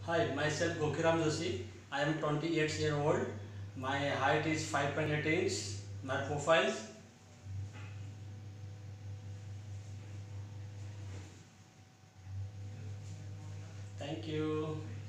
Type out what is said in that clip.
Hi, myself Gokiram Joshi. I am 28 years old. My height is 5.8 inch. My profiles. Thank you.